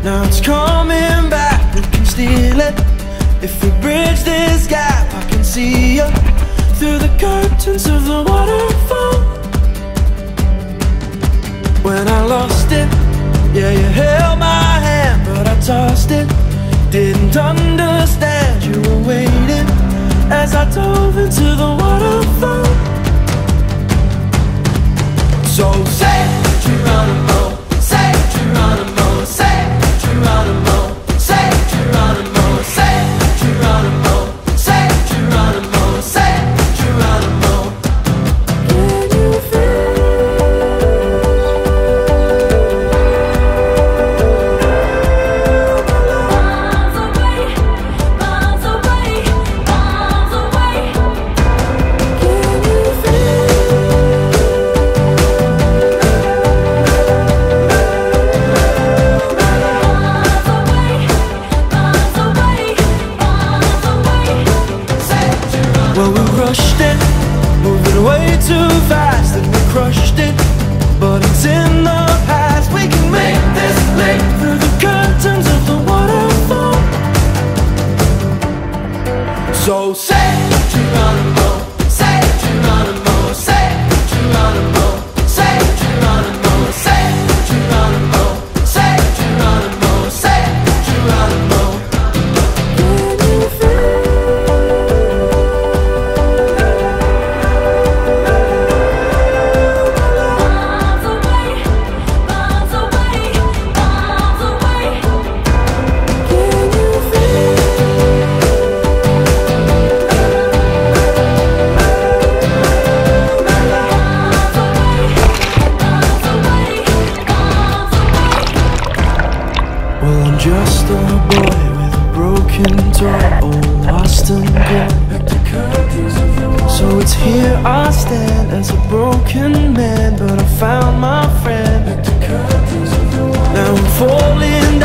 Now it's coming back, we can steal it. If we bridge this gap, I can see you through the curtains of the waterfall. When I lost it, yeah, you held my hand, but I tossed it. Didn't understand you were waiting as I dove into the waterfall. So say Geronimo, say Geronimo, say Geronimo, say Geronimo, say Geronimo, say Geronimo, say Geronimo. Can you feel miles away, miles away, miles away? Can you feel well, we rushed it, moving way too fast, and we crushed it, but it's in the past. We can make this leap through the curtains of the waterfall. So say Geronimo, say Geronimo, say Geronimo, say Geronimo, say Geronimo, say Geronimo, say Geronimo. Can you feel miles away, miles away, miles away? Can you feel well, I'm just a boy with a broken toy, all lost and gone. So it's here I stand as a broken man, but I found my friend. Now I'm falling